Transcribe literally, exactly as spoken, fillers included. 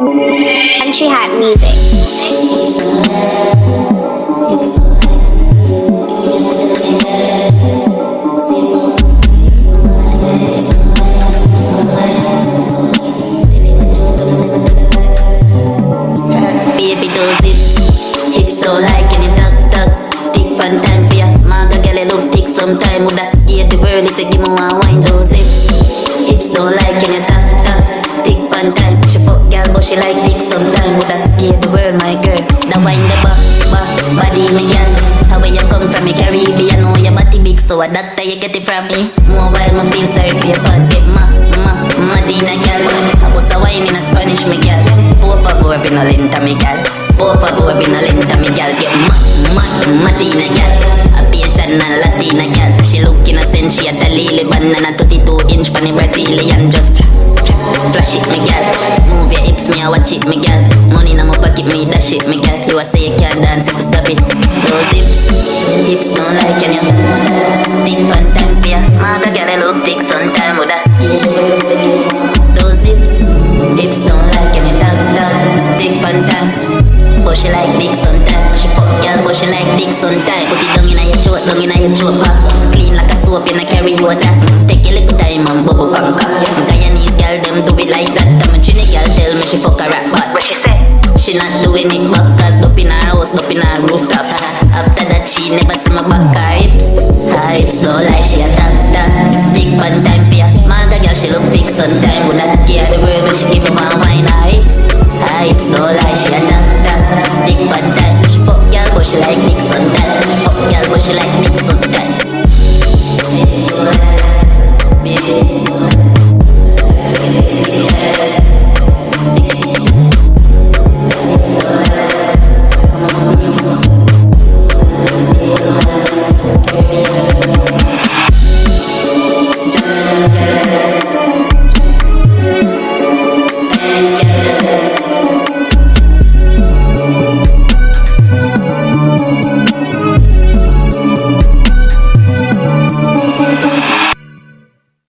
Country Hat Music. Baby, those hips, hips don't like any duck duck. Tick one time for ya, maga girl, look tick sometime. Woulda give the world if you give me one wine. Those hips, hips don't like any duck duck. Tick one time, she fuck girl, but she like dick sometime. Woulda give the world, my girl. That wine the buck, buck, body me girl. How where you come from, me Caribbean, know your body big, so a doctor you get it from me. More while me feel sorry for your bad get ma, ma, Madina girl. I was a wine in a Spanish, me girl. Por favor, be no lenta, me girl. Por favor, be no lenta, me girl. Get ma, ma, Madina girl. A Asian and Latina girl. She look innocent, she at a lily banana, thirty-two inch pan the Brazilian. Just flash, flash it, me girl. Move your hips, me I watch it, me girl. Money in my pocket, me dash it, me girl. You a say you can't dance if you stop it. Those hips, hips don't like any. Tick one time for ya, mother girl, I look tick sometime with that. Those hips, hips don't like any dog dog. Tick one time, but she like dick sometime. She fuck girl, but she like dick sometime. Put it down inna your throat, down inna your throat back. Clean like a soap, you na carry water. Take a little time and bubble panka. Guyanese girl, them do it like that. I'm a Trini girl, tell me she fuck a rap back. What she say? She not doing it back, cause up in her house, up in her rooftop. After that she never see my back, her hips. Her hips don't like she a tap tap. Tick one time for ya, maga girl, she look thick sometime. Would not give her the world when she give me one wine. Her hips, her hips don't like she a tap tap. Tick one time, she fuck girl but she like dick sometime. She fuck girl but she like dick sometime.